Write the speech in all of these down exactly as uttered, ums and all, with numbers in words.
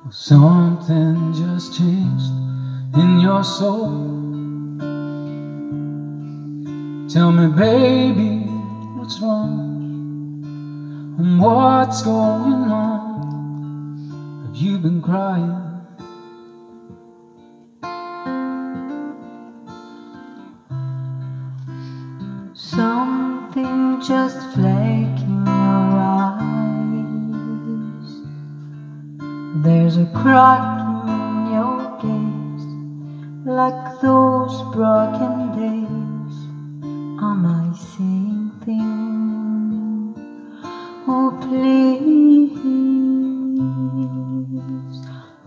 Something just changed in your soul. Tell me, baby, what's wrong and what's going on? Have you been crying? Something just flaking your eyes. There's a crack in your gaze, like those broken days. Am I seeing things? Oh, please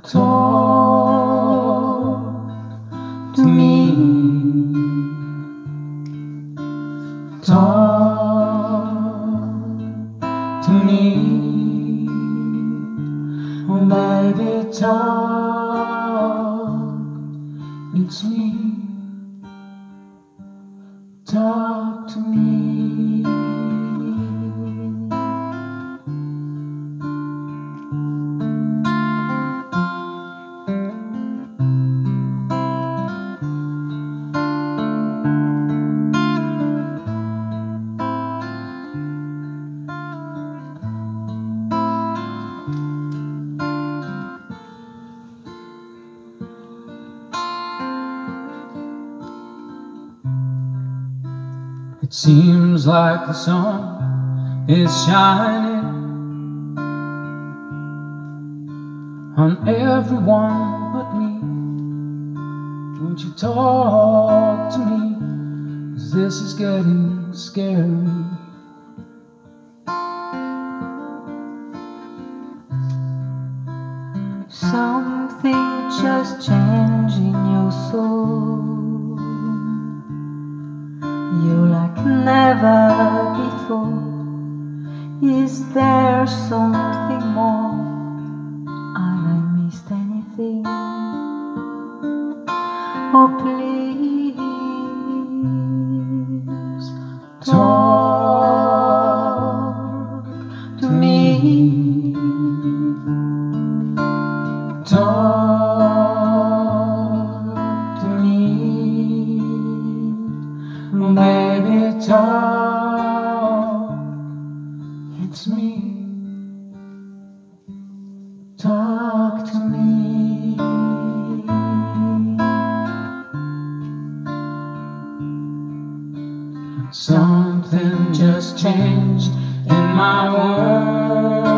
talk to me. Talk to me, oh baby, talk, it's me, talk to me. It seems like the sun is shining on everyone but me. Won't you talk to me, 'cause this is getting scary. Something just changing your soul. You like never before. Is there something more? Have I missed anything? Oh, please talk to me. Talk to me, baby, talk, it's me, talk to me. Something just changed in my world.